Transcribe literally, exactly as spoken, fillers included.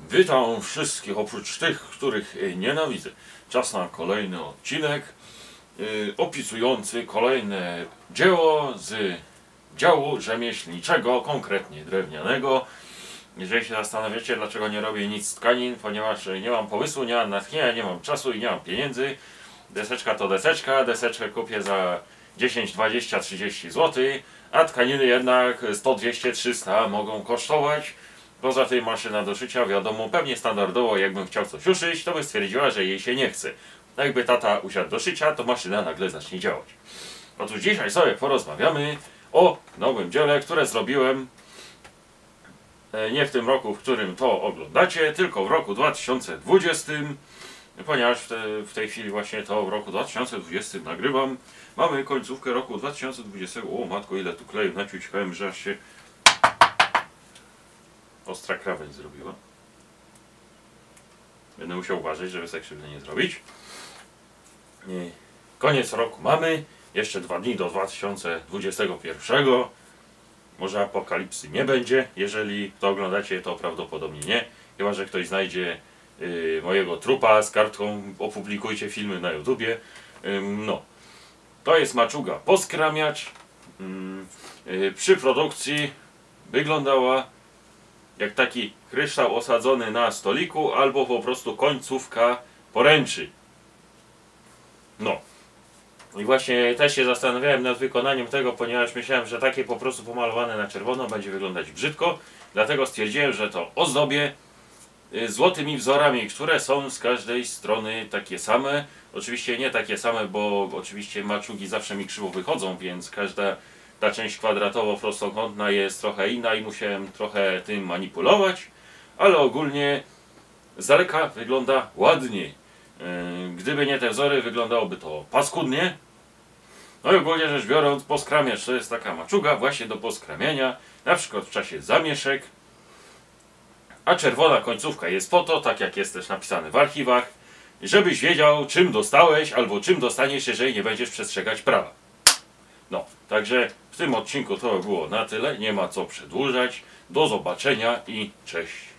Witam wszystkich, oprócz tych, których nienawidzę. Czas na kolejny odcinek yy, opisujący kolejne dzieło z działu rzemieślniczego, konkretnie drewnianego. Jeżeli się zastanawiacie, dlaczego nie robię nic z tkanin, ponieważ nie mam pomysłu, nie mam natchnienia, nie mam czasu i nie mam pieniędzy. Deseczka to deseczka, deseczkę kupię za dziesięć, dwadzieścia, trzydzieści złotych, a tkaniny jednak sto, dwieście, trzysta mogą kosztować. Poza tym maszyna do szycia, wiadomo, pewnie standardowo jakbym chciał coś uszyć, to by stwierdziła, że jej się nie chce. A jakby tata usiadł do szycia, to maszyna nagle zacznie działać. Otóż dzisiaj sobie porozmawiamy o nowym dziele, które zrobiłem nie w tym roku, w którym to oglądacie, tylko w roku dwa tysiące dwudziestym, ponieważ w, te, w tej chwili właśnie to w roku dwa tysiące dwudziestym nagrywam. Mamy końcówkę roku dwa tysiące dwudziestego. O matko, ile tu kleju naciućkałem, że aż się ostra krawędź zrobiła. Będę musiał uważać, żeby sobie krzywdy nie zrobić. Koniec roku mamy. Jeszcze dwa dni do dwa tysiące dwudziestego pierwszego. Może apokalipsy nie będzie. Jeżeli to oglądacie, to prawdopodobnie nie. Chyba że ktoś znajdzie yy, mojego trupa z kartką opublikujcie filmy na YouTubie. Yy, no. To jest maczuga poskramiacz. Yy, yy, przy produkcji wyglądała jak taki kryształ osadzony na stoliku, albo po prostu końcówka poręczy. No. I właśnie też się zastanawiałem nad wykonaniem tego, ponieważ myślałem, że takie po prostu pomalowane na czerwono będzie wyglądać brzydko. Dlatego stwierdziłem, że to ozdobię złotymi wzorami, które są z każdej strony takie same. Oczywiście nie takie same, bo oczywiście maczugi zawsze mi krzywo wychodzą, więc każda ta część kwadratowo-prostokątna jest trochę inna i musiałem trochę tym manipulować, ale ogólnie z daleka wygląda ładnie. Gdyby nie te wzory, wyglądałoby to paskudnie. No i ogólnie rzecz biorąc, poskramiacz to jest taka maczuga właśnie do poskramiania, na przykład w czasie zamieszek. A czerwona końcówka jest po to, tak jak jest też napisane w archiwach, żebyś wiedział, czym dostałeś albo czym dostaniesz, jeżeli nie będziesz przestrzegać prawa. No, także w tym odcinku to było na tyle, nie ma co przedłużać. Do zobaczenia i cześć.